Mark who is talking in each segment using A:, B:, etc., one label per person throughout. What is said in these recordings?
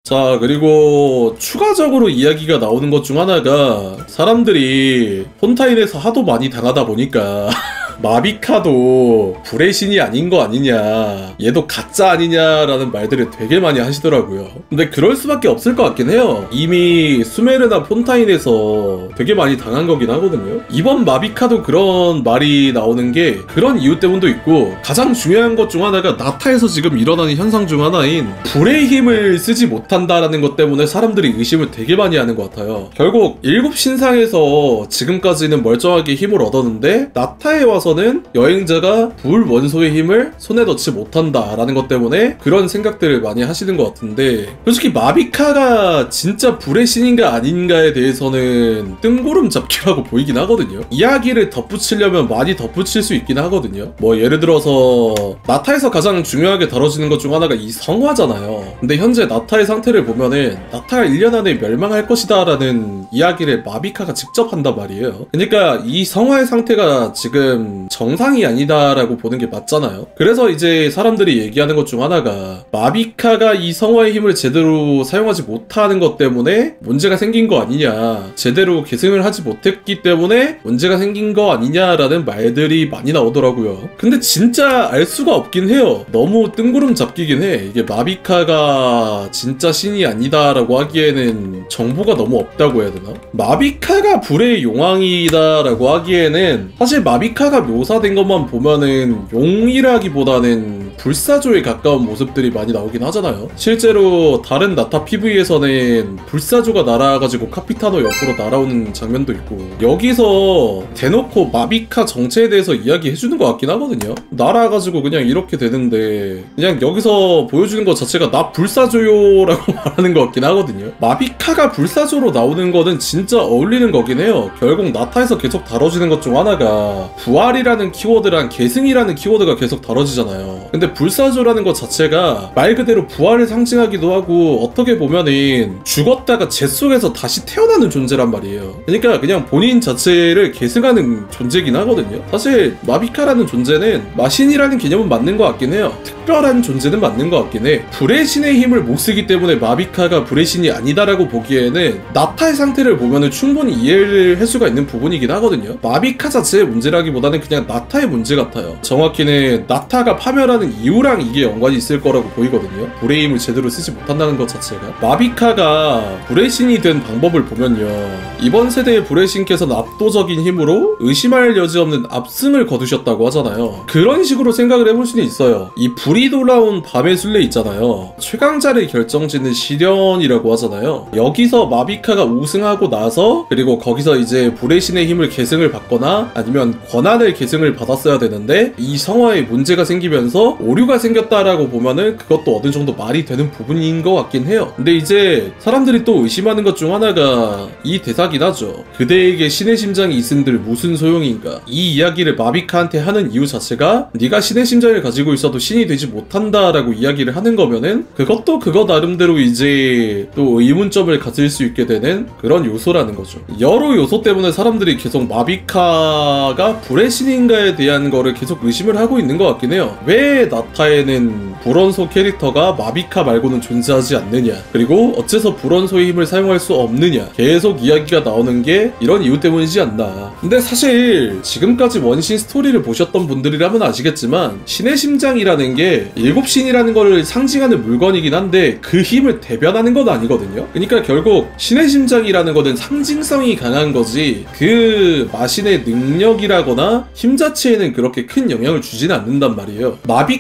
A: 자, 그리고 추가적으로 이야기가 나오는 것 중 하나가 사람들이 폰타인에서 하도 많이 당하다 보니까 마비카도 불의 신이 아닌 거 아니냐, 얘도 가짜 아니냐라는 말들을 되게 많이 하시더라고요. 근데 그럴 수밖에 없을 것 같긴 해요. 이미 수메르나 폰타인에서 되게 많이 당한 거긴 하거든요. 이번 마비카도 그런 말이 나오는 게 그런 이유 때문도 있고, 가장 중요한 것 중 하나가 나타에서 지금 일어나는 현상 중 하나인 불의 힘을 쓰지 못한다라는 것 때문에 사람들이 의심을 되게 많이 하는 것 같아요. 결국 일곱 신상에서 지금까지는 멀쩡하게 힘을 얻었는데 나타에 와서 여행자가 불 원소의 힘을 손에 넣지 못한다라는 것 때문에 그런 생각들을 많이 하시는 것 같은데, 솔직히 마비카가 진짜 불의 신인가 아닌가에 대해서는 뜬구름 잡기라고 보이긴 하거든요. 이야기를 덧붙이려면 많이 덧붙일 수 있긴 하거든요. 뭐 예를 들어서 나타에서 가장 중요하게 다뤄지는 것 중 하나가 이 성화잖아요. 근데 현재 나타의 상태를 보면은 나타가 1년 안에 멸망할 것이다 라는 이야기를 마비카가 직접 한단 말이에요. 그러니까 이 성화의 상태가 지금 정상이 아니다라고 보는 게 맞잖아요. 그래서 이제 사람들이 얘기하는 것 중 하나가 마비카가 이 성화의 힘을 제대로 사용하지 못하는 것 때문에 문제가 생긴 거 아니냐, 제대로 계승을 하지 못했기 때문에 문제가 생긴 거 아니냐라는 말들이 많이 나오더라고요. 근데 진짜 알 수가 없긴 해요. 너무 뜬구름 잡기긴 해. 이게 마비카가 진짜 신이 아니다라고 하기에는 정보가 너무 없다고 해야 되나? 마비카가 불의 용왕이다라고 하기에는 사실 마비카가 묘사된 것만 보면은 용이라기보다는 불사조에 가까운 모습들이 많이 나오긴 하잖아요. 실제로 다른 나타 PV에서는 불사조가 날아가지고 카피타노 옆으로 날아오는 장면도 있고, 여기서 대놓고 마비카 정체에 대해서 이야기해주는 것 같긴 하거든요. 날아가지고 그냥 이렇게 되는데 그냥 여기서 보여주는 것 자체가 나 불사조요 라고 말하는 것 같긴 하거든요. 마비카가 불사조로 나오는 거는 진짜 어울리는 거긴 해요. 결국 나타에서 계속 다뤄지는 것 중 하나가 부활이라는 키워드랑 계승이라는 키워드가 계속 다뤄지잖아요. 근데 불사조라는 것 자체가 말 그대로 부활을 상징하기도 하고, 어떻게 보면은 죽었다가 재 속에서 다시 태어나는 존재란 말이에요. 그러니까 그냥 본인 자체를 계승하는 존재긴 하거든요. 사실 마비카라는 존재는 마신이라는 개념은 맞는 것 같긴 해요. 특별한 존재는 맞는 것 같긴 해. 불의 신의 힘을 못 쓰기 때문에 마비카가 불의 신이 아니다라고 보기에는 나타의 상태를 보면은 충분히 이해를 할 수가 있는 부분이긴 하거든요. 마비카 자체의 문제라기보다는 그냥 나타의 문제 같아요. 정확히는 나타가 파멸하는 이유랑 이게 연관이 있을 거라고 보이거든요. 불의 힘을 제대로 쓰지 못한다는 것 자체가. 마비카가 불의 신이 된 방법을 보면요, 이번 세대의 불의 신께서는 압도적인 힘으로 의심할 여지 없는 압승을 거두셨다고 하잖아요. 그런 식으로 생각을 해볼 수는 있어요. 이 불이 돌아온 밤의 순례 있잖아요. 최강자를 결정짓는 시련이라고 하잖아요. 여기서 마비카가 우승하고 나서, 그리고 거기서 이제 불의 신의 힘을 계승을 받거나 아니면 권한을 계승을 받았어야 되는데 이 성화에 문제가 생기면서 오류가 생겼다라고 보면은 그것도 어느 정도 말이 되는 부분인 것 같긴 해요. 근데 이제 사람들이 또 의심하는 것 중 하나가 이 대사긴 하죠. 그대에게 신의 심장이 있은들 무슨 소용인가. 이 이야기를 마비카한테 하는 이유 자체가 네가 신의 심장을 가지고 있어도 신이 되지 못한다라고 이야기를 하는 거면은 그것도 그거 나름대로 이제 또 의문점을 가질 수 있게 되는 그런 요소라는 거죠. 여러 요소 때문에 사람들이 계속 마비카가 불의 신인가에 대한 거를 계속 의심을 하고 있는 것 같긴 해요. 왜 나타에는 불원소 캐릭터가 마비카 말고는 존재하지 않느냐, 그리고 어째서 불원소의 힘을 사용할 수 없느냐, 계속 이야기가 나오는 게 이런 이유 때문이지 않나. 근데 사실 지금까지 원신 스토리를 보셨던 분들이라면 아시겠지만 신의 심장이라는 게 일곱 신이라는 걸 상징하는 물건이긴 한데 그 힘을 대변하는 건 아니거든요. 그러니까 결국 신의 심장이라는 거는 상징성이 강한 거지 그 마신의 능력이라거나 힘 자체에는 그렇게 큰 영향을 주진 않는단 말이에요.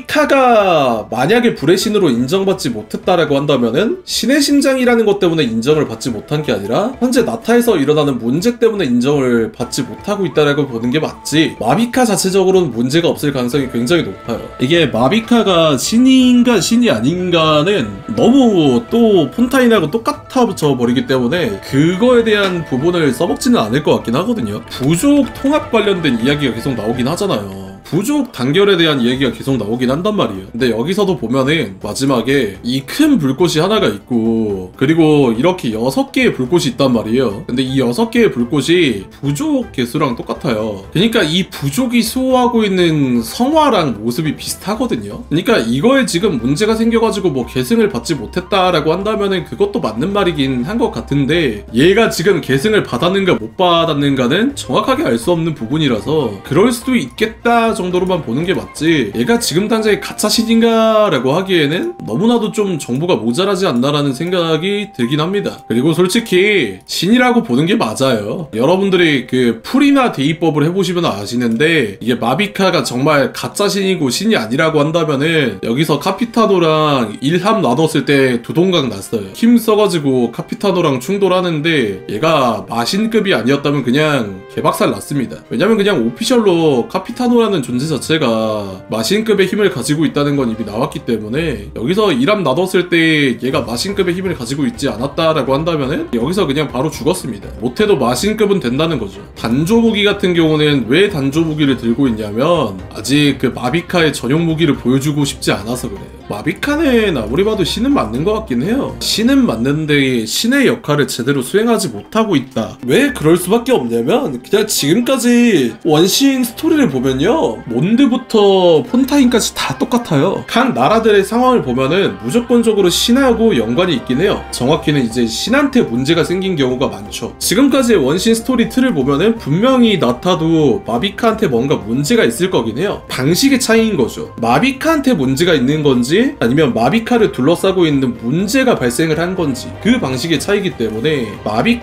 A: 마비카가 만약에 불의 신으로 인정받지 못했다라고 한다면은 신의 심장이라는 것 때문에 인정을 받지 못한 게 아니라 현재 나타에서 일어나는 문제 때문에 인정을 받지 못하고 있다라고 보는 게 맞지, 마비카 자체적으로는 문제가 없을 가능성이 굉장히 높아요. 이게 마비카가 신인가 신이 아닌가는 너무 또 폰타인하고 똑같아져 버리기 때문에 그거에 대한 부분을 써먹지는 않을 것 같긴 하거든요. 부족 통합 관련된 이야기가 계속 나오긴 하잖아요. 부족 단결에 대한 이야기가 계속 나오긴 한단 말이에요. 근데 여기서도 보면은 마지막에 이 큰 불꽃이 하나가 있고 그리고 이렇게 6개의 불꽃이 있단 말이에요. 근데 이 6개의 불꽃이 부족 개수랑 똑같아요. 그러니까 이 부족이 수호하고 있는 성화랑 모습이 비슷하거든요. 그러니까 이거에 지금 문제가 생겨가지고 뭐 계승을 받지 못했다라고 한다면은 그것도 맞는 말이긴 한 것 같은데 얘가 지금 계승을 받았는가 못 받았는가는 정확하게 알 수 없는 부분이라서 그럴 수도 있겠다 정도로만 보는 게 맞지, 얘가 지금 당장에 가차신인가 라고 하기에는 너무나도 좀 정보가 모자라지 않나라는 생각이 들긴 합니다. 그리고 솔직히 신이라고 보는 게 맞아요. 여러분들이 그 풀이나 대입법을 해보시면 아시는데 이게 마비카가 정말 가짜신이고 신이 아니라고 한다면은 여기서 카피타노랑 일합 나눴을 때 두동강 났어요. 힘 써가지고 카피타노랑 충돌하는데 얘가 마신급이 아니었다면 그냥 개박살 났습니다. 왜냐면 그냥 오피셜로 카피타노라는 존재 자체가 마신급의 힘을 가지고 있다는 건 이미 나왔기 때문에 여기서 일합 나눴을 때 얘가 마신급의 힘을 가지고 있지 않았다라고 한다면은 여기서 그냥 바로 죽었습니다. 못해도 마신급은 된다는 거죠. 단조 무기 같은 경우는 왜 단조 무기를 들고 있냐면 아직 그 마비카의 전용 무기를 보여주고 싶지 않아서 그래요. 마비카는 아무리 봐도 신은 맞는 것 같긴 해요. 신은 맞는데 신의 역할을 제대로 수행하지 못하고 있다. 왜 그럴 수밖에 없냐면 그냥 지금까지 원신 스토리를 보면요, 몬드부터 폰타인까지 다 똑같아요. 각 나라들의 상황을 보면은 무조건적으로 신하고 연관이 있긴 해요. 정확히는 이제 신한테 문제가 생긴 경우가 많죠. 지금까지의 원신 스토리 틀을 보면은 분명히 나타도 마비카한테 뭔가 문제가 있을 거긴 해요. 방식의 차이인 거죠. 마비카한테 문제가 있는 건지 아니면 마비카를 둘러싸고 있는 문제가 발생을 한 건지 그 방식의 차이기 때문에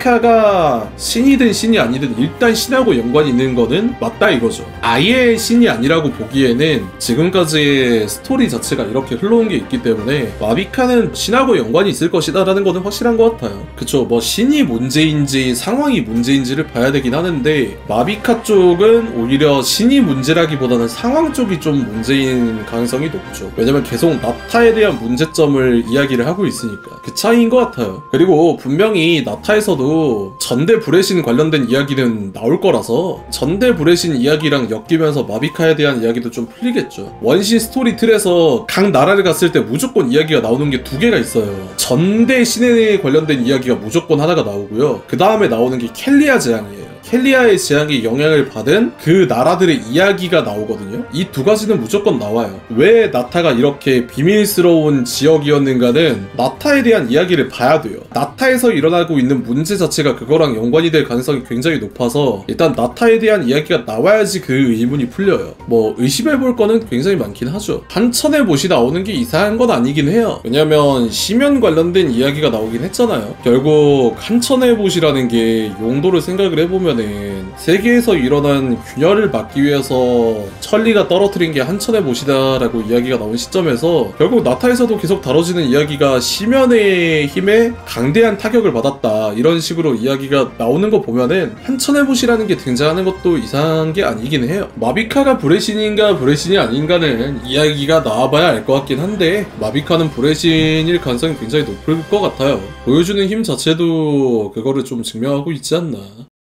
A: 마비카가 신이든 신이 아니든 일단 신하고 연관이 있는 거는 맞다 이거죠. 아예 신이 아니라고 보기에는 지금까지의 스토리 자체가 이렇게 흘러온 게 있기 때문에 마비카는 신하고 연관이 있을 것이다 라는 거는 확실한 것 같아요. 그쵸, 뭐 신이 문제인지 상황이 문제인지를 봐야 되긴 하는데 마비카 쪽은 오히려 신이 문제라기보다는 상황 쪽이 좀 문제인 가능성이 높죠. 왜냐면 계속 나타에 대한 문제점을 이야기를 하고 있으니까 그 차이인 것 같아요. 그리고 분명히 나타에서도 전대 불의신 관련된 이야기는 나올 거라서 전대 불의신 이야기랑 엮이면서 마비카에 대한 이야기도 좀 풀리겠죠. 원신 스토리 틀에서 각 나라를 갔을 때 무조건 이야기가 나오는 게 2개가 있어요. 전대 신에 관련된 이야기가 무조건 하나가 나오고요, 그 다음에 나오는 게 켈리아 재앙이에요. 켈리아의 재앙이 영향을 받은 그 나라들의 이야기가 나오거든요. 이 2가지는 무조건 나와요. 왜 나타가 이렇게 비밀스러운 지역이었는가는 나타에 대한 이야기를 봐야 돼요. 나타에서 일어나고 있는 문제 자체가 그거랑 연관이 될 가능성이 굉장히 높아서 일단 나타에 대한 이야기가 나와야지 그 의문이 풀려요. 뭐 의심해볼 거는 굉장히 많긴 하죠. 한천의 못이 나오는 게 이상한 건 아니긴 해요. 왜냐면 시면 관련된 이야기가 나오긴 했잖아요. 결국 한천의 못이라는 게 용도를 생각을 해보면 세계에서 일어난 균열을 막기 위해서 천리가 떨어뜨린 게 한천의 못이다 라고 이야기가 나온 시점에서 결국 나타에서도 계속 다뤄지는 이야기가 시면의 힘에 강대한 타격을 받았다 이런 식으로 이야기가 나오는 거 보면은 한천의 못이라는 게 등장하는 것도 이상한 게 아니긴 해요. 마비카가 불의신인가 불의신이 아닌가는 이야기가 나와봐야 알 것 같긴 한데 마비카는 불의신일 가능성이 굉장히 높을 것 같아요. 보여주는 힘 자체도 그거를 좀 증명하고 있지 않나.